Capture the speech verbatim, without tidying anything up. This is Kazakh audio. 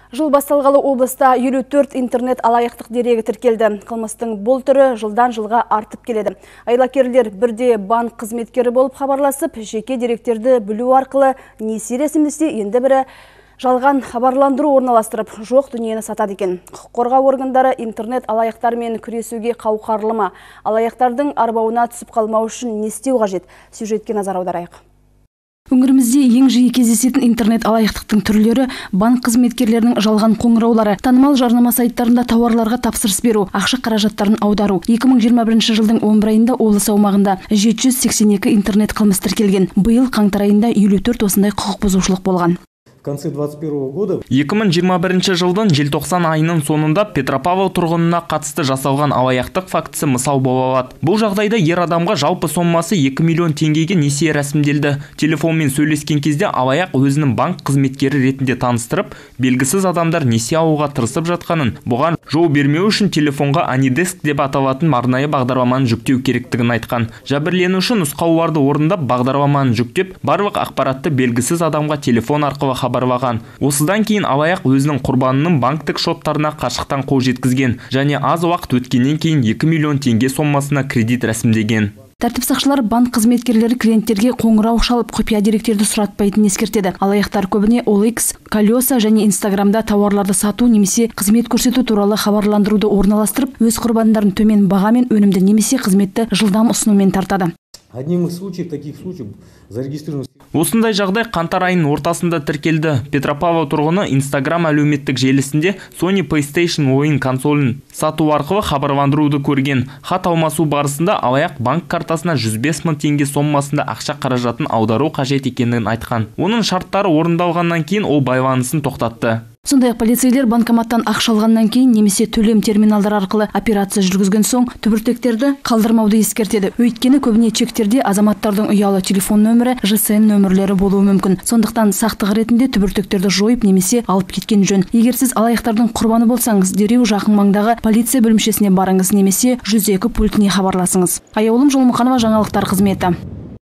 Жыл басталғалы облыста елу төрт интернет алаяқтық дерегі тіркелді. Қылмыстың бұл түрі жылдан жылға артып келеді. Айлакерлер бірде банк қызметкері болып хабарласып, жеке деректерді білу арқылы несие рәсімдесе, енді бірі жалған хабарландыру орналастырып, жоқ дүниені сатады екен. Құқық қорғау органдары интернет алаяқтармен күресуге қауқарлы ма? Алаяқтардың арбауына түсіп қалмау үшін не істеу қажет? Сюжетке назар аударайық. Өңірімізде ең жиі кездесетін интернет алаяқтықтың түрлері банк қызметкерлерінің жалған қоңыраулары, танымал жарнама сайттарында тауарларға тапсырыс беру, ақша қаражаттарын аудару. екі мың жиырма бірінші жылдың он бір айында облыс аумағында жеті жүз сексен екі интернет қылмыс тіркелген. Биыл қаңтар айында елу төрт осындай құқық бұзушылық болған. В конце двадцать первого года екі мың жиырма бірінші жылдың желтоқсан айының сонында Петропавл тұрғынына қатысты жасалған алаяқтық фактісі мысал бола алады. Бұл жағдайда ер адамға жалпы соммасы екі миллион теңгеге несие рәсімделді. Телефонмен сөйлескен кезде алаяқ өзінің банк қызметкері ретінде таныстырып, белгісіз адамдар несие алуға тырысып жатқанын, бұған жол бермеу үшін телефонға Анидеск деп аталатын арнайы бағдарламаны жүктеу керектігін айтқан. Жәбірленуші нұсқауларды орындап бағдарламаны жүктеп, барлық ақпаратты белгісіз адамға телефон арқылы хабарлаған. Осыдан кейін алаяқ өзінің құрбанының банктік шоттарына қашықтан қол жеткізген және аз уақыт өткеннен кейін екі миллион теңге сомасына кредит рәсімдеген. Тәртіп сақшылары банк қызметкерлері клиенттерге қоңырау шалып, құпия деректерді сұратпайтынын ескертеді. Алаяқтар көбіне о эл икс, колеса және Инстаграмда тауарларды сату немесе қызмет көрсету туралы хабарландыруды орналастырып, өз құрбандарын төмен бағамен өнімді немесе қызметті жылдам ұсынумен тартады. Одним из случаев, таких случаев зарегистрирован. Осындай жағдай қаңтар айының ортасында тіркелді. Петропавл тұрғыны Инстаграм әлеуметтік желісінде Sony PlayStation ойын консолін сату арқылы хабарландыруды көрген. Хат алмасу барысында алаяқ банк картасына жүз бес мың теңге сомасында ақша қаражатын аудару қажет екенін айтқан. Оның шарттары орындалғаннан кейін ол байланысын тоқтатты. Сондай-ақ полицейлер банкоматтан ақша алғаннан кейін немесе төлем терминалдар арқылы операция жүргізген соң түбіртектерді қалдырмауды ескертеді. Өйткені көбіне чектерде азаматтардың ұялы телефон нөмірі, жэ эс эн нөмірлері болуы мүмкін. Сондықтан сақтық ретінде түбіртектерді жойып немесе алып кеткен жөн. Егер сіз алаяқтардың құрбаны болсаңыз, дереу жақын маңдағы полиция бөлімшесіне барыңыз немесе жүз екі пультіне хабарласыңыз. Аяулым Жолмұқанова, жаңалықтар қызметі.